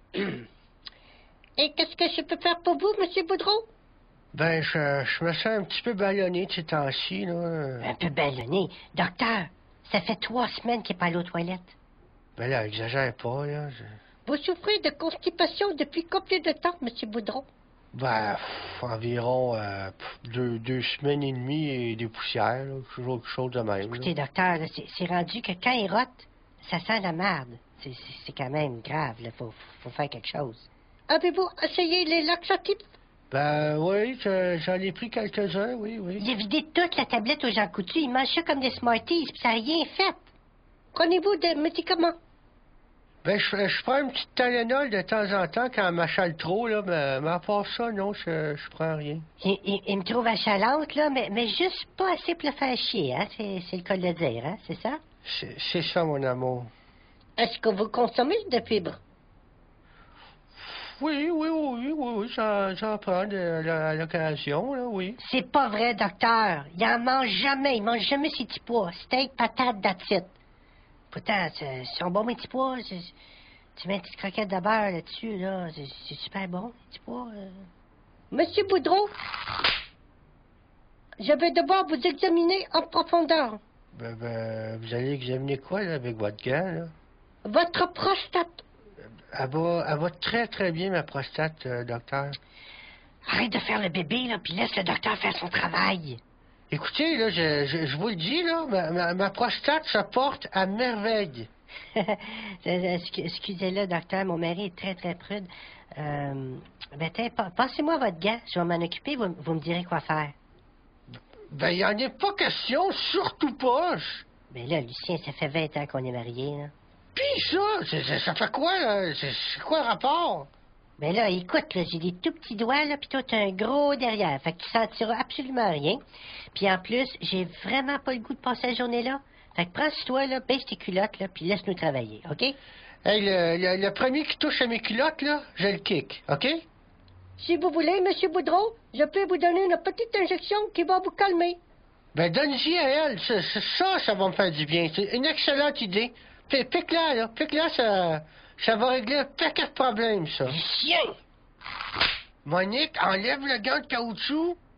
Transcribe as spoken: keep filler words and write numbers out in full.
Et qu'est-ce que je peux faire pour vous, Monsieur Boudreau? Ben, je, je me sens un petit peu ballonné de ces temps-ci, là. Un peu ballonné. Docteur, ça fait trois semaines qu'il n'est pas allé aux toilettes. Ben là, exagère pas, là. Je... Vous souffrez de constipation depuis combien de temps, Monsieur Boudreau? Ben, pff, environ euh, pff, deux, deux semaines et demie et des poussières, là. Toujours quelque chose de même. Écoutez, là. docteur, là, c'est, c'est rendu que quand il rote, ça sent la merde. C'est, c'est, c'est quand même grave, là. Faut, faut faire quelque chose. Avez-vous essayé les laxatifs? Ben oui, je- j'en ai pris quelques-uns, oui, oui. Il a vidé toute la tablette aux Jean Coutu. Il mange ça comme des Smarties, puis ça n'a rien fait. Prenez-vous des médicaments? Ben, je, je prends une petite Tylenol de temps en temps quand elle m'achale trop, là, mais, mais à part ça, non, je, je prends rien. Il, il- il me trouve achalante, là, mais, mais juste pas assez pour le faire chier, hein? C'est, c'est le cas de le dire, hein? C'est ça? C'est c'est ça, mon amour. Est-ce que vous consommez de fibres? Oui, oui, oui, oui, oui, j'en, j'en prends de, la- à l'occasion, là, oui. C'est pas vrai, docteur. Il en mange jamais. Il mange jamais ses petits pois. Steak, patate, that's it. Pourtant, c'est c'est un bon, mes petits pois. C'est- Tu mets une petite croquette de beurre là-dessus, là. C'est c'est super bon, les petits pois. euh. Monsieur Boudreau, je vais devoir vous examiner en profondeur. Ben, ben, vous allez examiner quoi, là, avec votre gant, là? Votre prostate. Elle va, elle va très, très bien, ma prostate, euh, docteur. Arrête de faire le bébé, là, puis laisse le docteur faire son travail. Écoutez, là, je, je, je vous le dis, là, ma, ma, ma prostate se porte à merveille. Excu- Excusez-le, docteur, mon mari est très, très prude. Euh, ben, tiens, pa- passez-moi votre gant. Je vais m'en occuper. Vous, vous me direz quoi faire. Ben, il en est pas question, surtout pas. Ben là, Lucien, ça fait vingt ans qu'on est mariés, là. Pis ça, c'est- c'est- ça fait quoi, là? C'est c'est quoi le rapport? Ben là, écoute, là, j'ai des tout petits doigts, là, puis toi, t'as un gros derrière. Fait que tu sentiras absolument rien. Puis en plus, j'ai vraiment pas le goût de passer la journée là. Fait que prends sur toi, là, baisse tes culottes, là, puis laisse-nous travailler, OK? Hey, le, le, le premier qui touche à mes culottes, là, je le kick, OK? Si vous voulez, Monsieur Boudreau, je peux vous donner une petite injection qui va vous calmer. Ben, donne-y à elle. Ça, ça, ça, ça va me faire du bien. C'est une excellente idée. Pi- Pique-la, là. Pique-la, ça, ça va régler un paquet de problèmes, ça. Lucien! Monique, enlève le gant de caoutchouc.